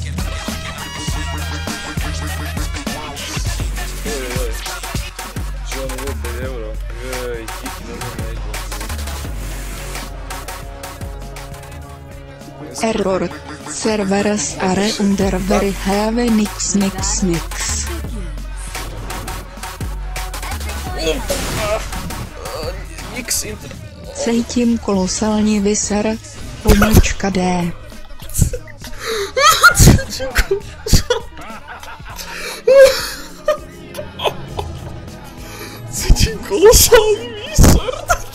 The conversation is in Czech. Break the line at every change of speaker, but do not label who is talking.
Error. Servers are under very heavy mix. Cítím kolosální vyser, pomlčka D.
Cítím kolosální výser.